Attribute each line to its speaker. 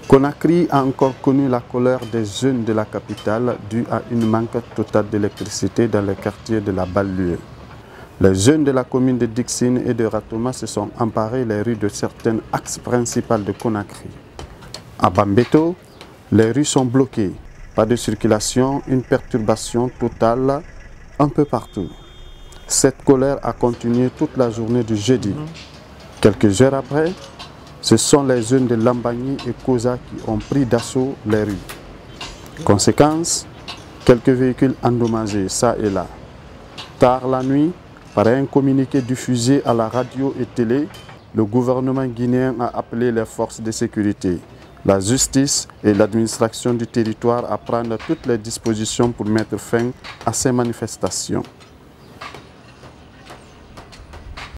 Speaker 1: Conakry a encore connu la colère des jeunes de la capitale due à une manque totale d'électricité dans les quartiers de la banlieue. Les jeunes de la commune de Dixine et de Ratoma se sont emparés les rues de certains axes principaux de Conakry. À Bambeto, les rues sont bloquées. Pas de circulation, une perturbation totale un peu partout. Cette colère a continué toute la journée du jeudi. Quelques heures après, ce sont les jeunes de Lambagny et Koza qui ont pris d'assaut les rues. Conséquence, quelques véhicules endommagés, ça et là. Tard la nuit, par un communiqué diffusé à la radio et télé, le gouvernement guinéen a appelé les forces de sécurité, la justice et l'administration du territoire à prendre toutes les dispositions pour mettre fin à ces manifestations.